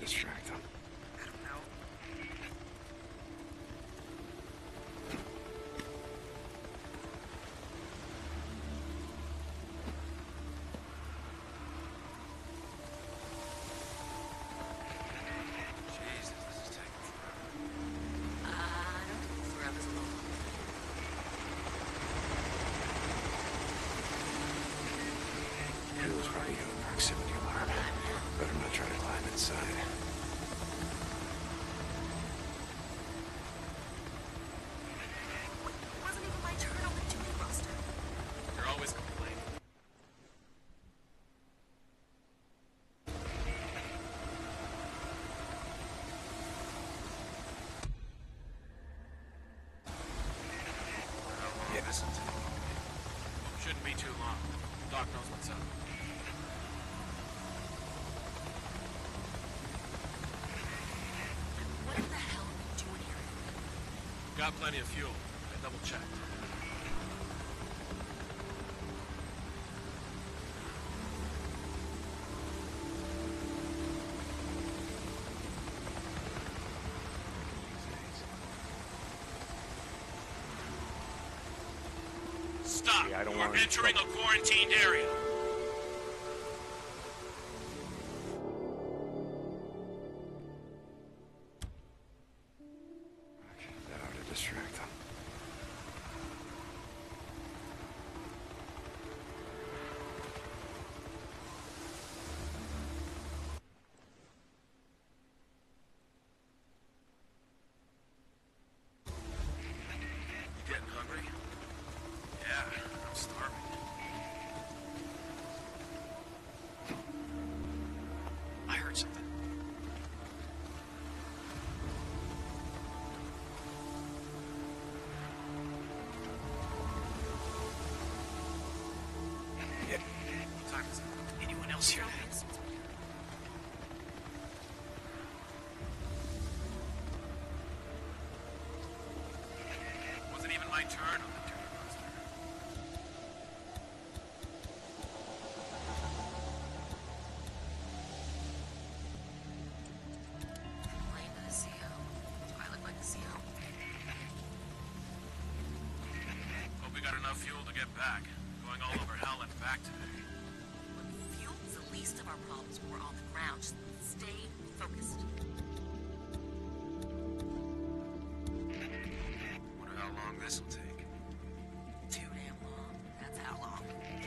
distract them? I don't know. Jesus, this is taking forever. I don't think forever's long. Hill's probably got a proximity alarm. Better not try to climb inside. It wasn't even my turn on the duty roster. You're always complaining. How long this will take? Shouldn't be too long. Doc knows what's up. And what the hell are we doing here? Got plenty of fuel. I double-checked. Stop! Yeah, I don't You are want any entering a trouble. quarantined area. That ought to distract them. You getting hungry? Yeah, I'm starving. I heard something. Yeah. What time is it? Anyone else here? Wasn't even my turn on the duty roster. Playing to the CO. Do I look like a CO? Hope we got enough fuel to get back. Going all over hell and back today. Look, fuel's the least of our problems when we're on the ground. Just stay focused. Wonder how long this will take. Too damn long. That's how long.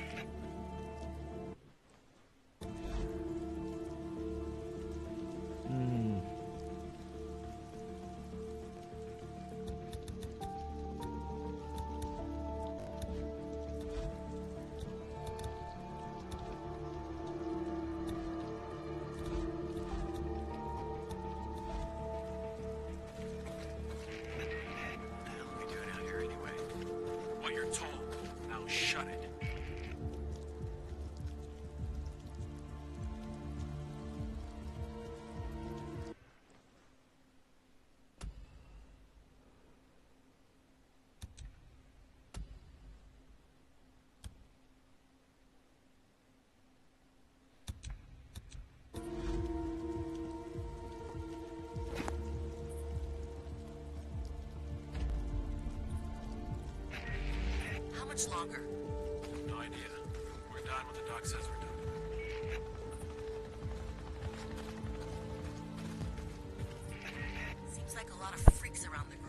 What the hell are we doing out here anyway? What you're told. Now shut it. How much longer? No idea. We're done when the doc says we're done. Seems like a lot of freaks around the